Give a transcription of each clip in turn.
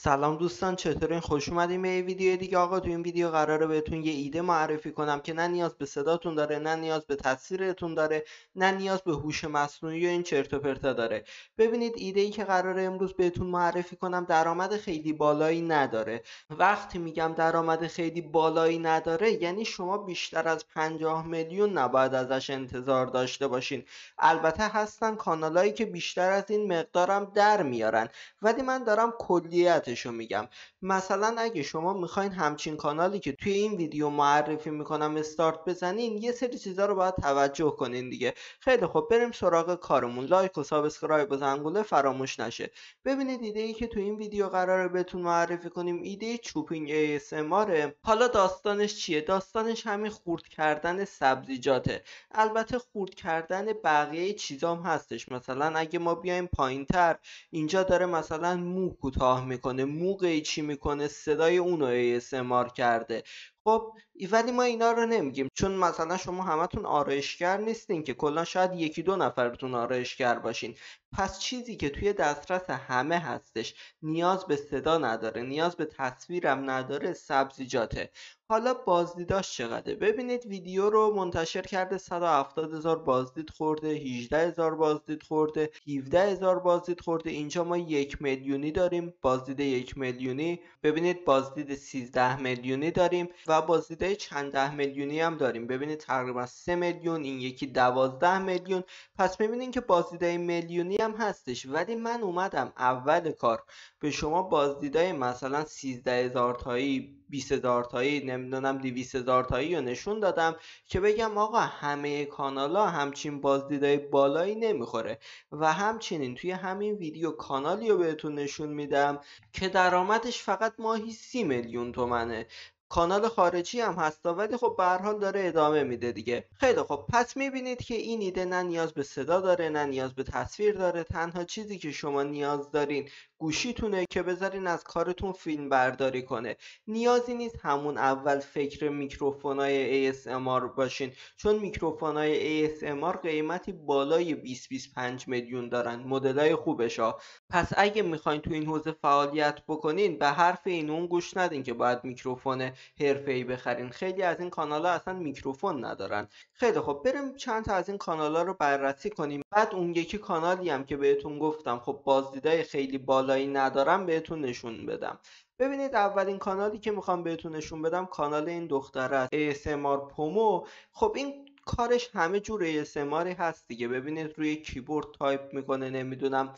سلام دوستان، چطورین؟ خوش اومدین به یه ویدیو دیگه. آقا تو این ویدیو قراره بهتون یه ایده معرفی کنم که نه نیاز به صداتون داره، نه نیاز به تصویرتون داره، نه نیاز به هوش مصنوعی و این چرت و پرتا داره. ببینید، ایده ای که قراره امروز بهتون معرفی کنم درآمد خیلی بالایی نداره. وقتی میگم درآمد خیلی بالایی نداره یعنی شما بیشتر از 50 میلیون نباید ازش انتظار داشته باشین. البته هستن کانالایی که بیشتر از این مقدارم در میارن، ولی من دارم کلیتشو میگم. مثلا اگه شما میخواین همچین کانالی که توی این ویدیو معرفی میکنم استارت بزنین، یه سری چیزا رو باید توجه کنین دیگه. خیلی خب، بریم سراغ کارمون. لایک و سابسکرایب و زنگوله فراموش نشه. ببینید، ایده ای که توی این ویدیو قراره بهتون معرفی کنیم ایده چوپینگ ASMR. حالا داستانش چیه؟ داستانش همین خورد کردن سبزیجاته. البته خورد کردن بقیه چیزام هستش. مثلا اگه ما بیایم پایینتر، اینجا داره مثلا مو کوتاه میکنه، مو قیچی میکنه، صدای اونو ASMR کرده. خب ولی ما اینا رو نمیگیم، چون مثلا شما همتون آرایشگر نیستین که، کلا شاید یکی دو نفرتون آرایشگر باشین. پس چیزی که توی دسترس همه هستش، نیاز به صدا نداره، نیاز به تصویرم نداره، سبزیجاته. حالا بازدیداش چقدره؟ ببینید، ویدیو رو منتشر کرده، 170,000 بازدید خورده، 18,000 بازدید خورده، 17,000 بازدید خورده. اینجا ما 1 میلیونی داریم، بازدید 1 میلیونی. ببینید، بازدید 13 میلیونی داریم و بازدید چند ده میلیونی هم داریم. ببینید تقریبا 3 میلیون، این یکی 12 میلیون. پس میبینین که بازدیدهای میلیونی هم هستش. ولی من اومدم اول کار به شما بازدیدهای مثلا 13,000 تایی، 20,000 تایی، نمیدونم 200,000 تایی رو نشون دادم که بگم آقا همه کانالا همچین بازدیدهای بالایی نمیخوره. و همچنین توی همین ویدیو کانالی رو بهتون نشون میدم که درآمدش فقط ماهی 30 میلیون تومنه. کانال خارجی هم هستا، ولی خب به هر حال داره ادامه میده دیگه. خیلی خب، پس میبینید که این ایده نه نیاز به صدا داره، نه نیاز به تصویر داره. تنها چیزی که شما نیاز دارین گوشیتونه که بذارین از کارتون فیلم برداری کنه. نیازی نیست همون اول فکر میکروفونای ASMR باشین، چون میکروفونای ASMR قیمتی بالای 20-25 میلیون دارن، مدلای خوبش ها. پس اگه میخواین تو این حوزه فعالیت بکنین، به حرف این اون گوش ندین که باید میکروفون حرفه‌ای بخرین. خیلی از این کانال‌ها اصلا میکروفون ندارن. خیلی خب، بریم چند تا از این کانال‌ها رو بررسی کنیم. بعد اون یکی کانالی هم که بهتون گفتم خب بازدیدای خیلی بالایی ندارم بهتون نشون بدم. ببینید، اولین کانالی که میخوام بهتون نشون بدم کانال این دختره است، ASMR پومو. خب این کارش همه جور ASMR هست دیگه. ببینید روی کیبورد تایپ میکنه، نمیدونم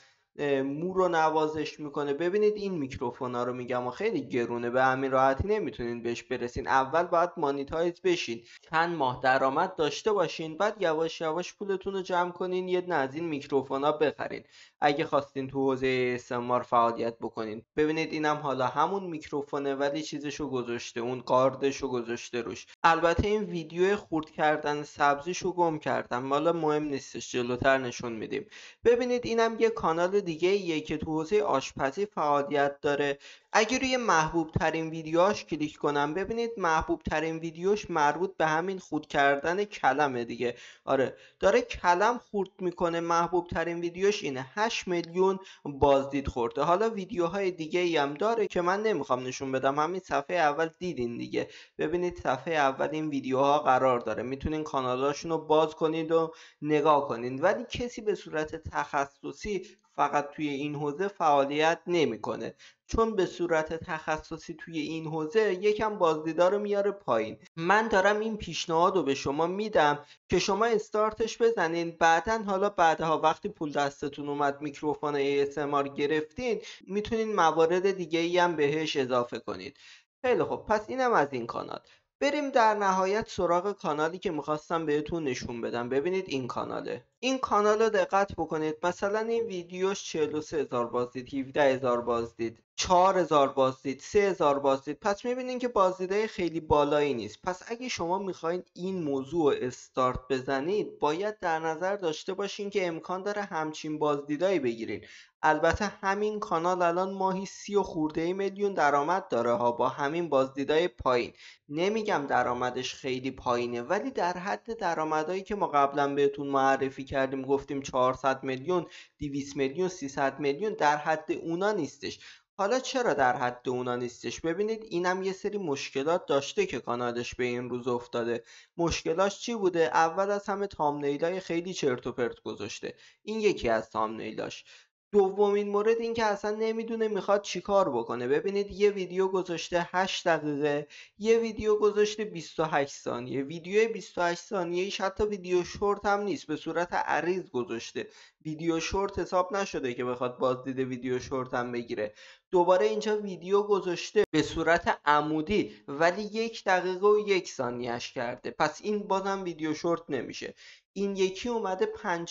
مو رو نوازش میکنه. ببینید این میکروفون ها رو میگم و خیلی گرونه، به همین راحتی نمیتونین بهش برسین. اول باید مانیتایز بشین، چند ماه درآمد داشته باشین، بعد یواش یواش پولتون رو جمع کنین، یه از این میکروفون ها بخرین اگه خواستین تو حوزه ASMR فعالیت بکنین. ببینید اینم حالا همون میکروفونه، ولی چیزشو گذاشته، اون قاردشو گذاشته روش. البته این ویدیو خورد کردن سبزیشو گم کردم، حالا مهم نیستش، جلوتر نشون میدیم. ببینید اینم یه کانال دیگه ایه که تو حوزه آشپزی فعالیت داره. اگه روی محبوب ترین ویدیوهاش کلیک کنم، ببینید محبوب ترین ویدیوش مربوط به همین خورد کردن کلمه دیگه. آره، داره کلم خورد میکنه. محبوب ترین ویدیوش اینه، 8 میلیون بازدید خورده. حالا ویدیوهای دیگه ای هم داره که من نمیخوام نشون بدم، همین صفحه اول دیدین دیگه. ببینید صفحه اول این ویدیوها قرار داره، میتونین کانالاشون رو باز کنید و نگاه کنین. ولی کسی به صورت تخصصی فقط توی این حوزه فعالیت نمیکنه، چون به صورت تخصصی توی این حوزه یکم بازدیدا رو میاره پایین. من دارم این پیشنهاد رو به شما میدم که شما استارتش بزنین، بعدن حالا بعدها وقتی پول دستتون اومد، میکروفون ASMR گرفتین، میتونین موارد دیگه ای هم بهش اضافه کنید. خیلی خب، پس اینم از این کانال. بریم در نهایت سراغ کانالی که میخواستم بهتون نشون بدم. ببینید این کاناله. این کانال رو دقت بکنید. مثلا این ویدیوش 43,000 بازدید، 17,000 بازدید، 4,000 بازدید، 3,000 بازدید. پس میبینین که بازدیدهای خیلی بالایی نیست. پس اگه شما میخواین این موضوع رو استارت بزنید، باید در نظر داشته باشین که امکان داره همچین بازدیدایی بگیرین. البته همین کانال الان ماهی 30 و خورده میلیون درآمد داره ها، با همین بازدیدای پایین. نمیگم درآمدش خیلی پایینه، ولی در حد درآمدایی که ما قبلا بهتون معرفی کردیم، گفتیم 400 میلیون، 200 میلیون، 300 میلیون، در حد اونا نیستش. حالا چرا در حد اونا نیستش؟ ببینید اینم یه سری مشکلات داشته که کانالش به این روز افتاده. مشکلاش چی بوده؟ اول از همه تامنیلای خیلی چرت و پرت گذاشته. این یکی از تامنیلاش. دومین مورد این که اصلا نمیدونه میخواد چیکار بکنه. ببینید یه ویدیو گذاشته 8 دقیقه، یه ویدیو گذاشته 28 ثانیه. ویدیو 28 ثانیه‌ایش حتی ویدیو شورت هم نیست، به صورت عریض گذاشته. ویدیو شورت حساب نشده که بخواد بازدید ویدیو شورت هم بگیره. دوباره اینجا ویدیو گذاشته به صورت عمودی ولی 1 دقیقه و 1 ثانیه‌اش کرده، پس این بازم ویدیو شورت نمیشه. این یکی اومده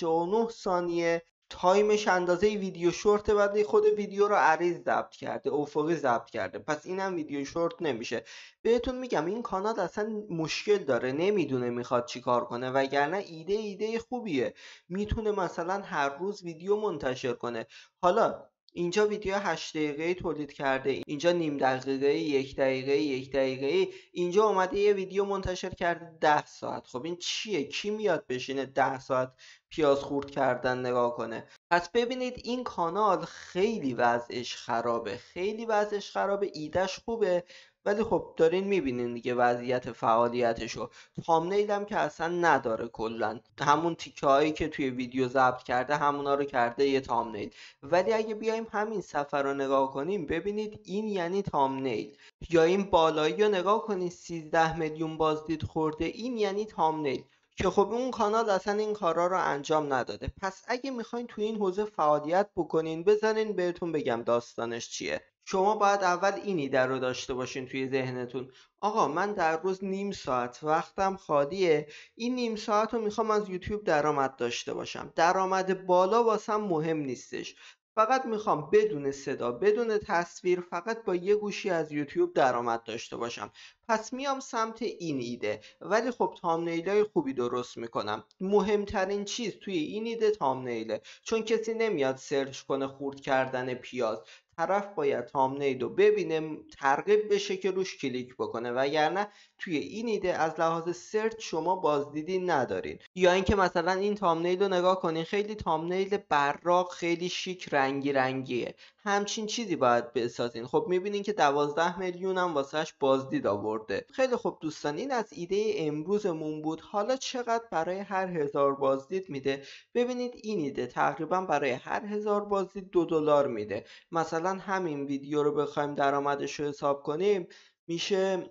59 ثانیه تایمش اندازه ویدیو شورت، بعد خود ویدیو رو عریض ضبط کرده، افقی ضبط کرده، پس اینم ویدیو شورت نمیشه. بهتون میگم این کانال اصلا مشکل داره، نمیدونه میخواد چیکار کنه، وگرنه ایده خوبیه. میتونه مثلا هر روز ویدیو منتشر کنه. حالا اینجا ویدیو 8 دقیقه‌ای تولید کرده، اینجا نیم دقیقه، 1 دقیقه، 1 دقیقه، اینجا اومده یه ویدیو منتشر کرده 10 ساعت. خب این چیه؟ کی میاد بشینه 10 ساعت پیاز خورد کردن نگاه کنه؟ پس ببینید این کانال خیلی وضعش خرابه، خیلی وضعش خرابه. ایدهش خوبه ولی خب دارین میبینین دیگه وضعیت فعالیتشو. تامنیل هم که اصلا نداره، کلا همون تیکه هایی که توی ویدیو ضبط کرده همونا رو کرده یه تامنیل. ولی اگه بیایم همین صفحه رو نگاه کنیم ببینید این یعنی تامنیل. یا این بالایی رو نگاه کنید 13 میلیون بازدید خورده، این یعنی تامنیل. که خب اون کانال اصلا این کارا رو انجام نداده. پس اگه میخواین توی این حوزه فعالیت بکنین بذارین بهتون بگم داستانش چیه. شما باید اول این ایده رو داشته باشین توی ذهنتون: آقا من در روز نیم ساعت وقتم خالیه، این نیم ساعت رو میخوام از یوتیوب درآمد داشته باشم. درآمد بالا واسم مهم نیستش، فقط میخوام بدون صدا بدون تصویر فقط با یه گوشی از یوتیوب درآمد داشته باشم. پس میام سمت این ایده، ولی خب تامنیلای خوبی درست میکنم. مهمترین چیز توی این ایده تامنیله، چون کسی نمیاد سرچ کنه خورد کردن پیاز. طرف باید تامنیل رو ببینه، ترغیب بشه که روش کلیک بکنه، وگرنه توی این ایده از لحاظ سرچ شما بازدیدی ندارین. یا اینکه مثلا این تامنیل رو نگاه کنین، خیلی تامنیل براق، خیلی شیک، رنگی رنگیه. همچین چیزی باید بسازین. خب میبینین که 12 میلیون هم واسهش بازدید آورده. خیلی خب دوستان، این از ایده امروزمون بود. حالا چقدر برای هر 1000 بازدید میده؟ ببینید این ایده تقریبا برای هر 1000 بازدید $2 میده. مثلا همین ویدیو رو بخوایم درآمدش رو حساب کنیم میشه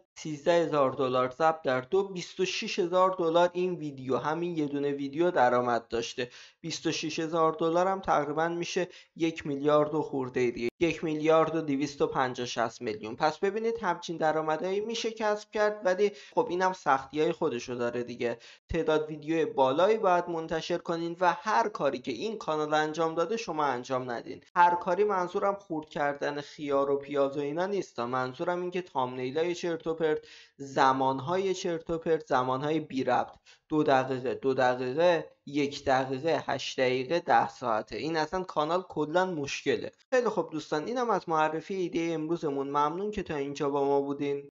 $13000 ضرب در 2، $26000 این ویدیو، همین یه دونه ویدیو درآمد داشته. $26000 هم تقریبا میشه 1 میلیارد و خورده دیگه، 1 میلیارد و 250 میلیون. پس ببینید همچین درآمدایی میشه کسب کرد، ولی خب اینم سختیای خودشو داره دیگه. تعداد ویدیو بالایی باید منتشر کنین و هر کاری که این کانال انجام داده شما انجام ندین. هر کاری منظورم خورد کردن خیار و پیاز و اینا نیست، منظورم این که تامنیلای چرت و پرت، زمانهای چرت و پرت، زمانهای بی ربط، 2 دقیقه، 2 دقیقه، 1 دقیقه، 8 دقیقه، 10 ساعته. این اصلا کانال کلا مشکله. خیلی خب دوستان، اینم از معرفی ایده امروزمون. ممنون که تا اینجا با ما بودین.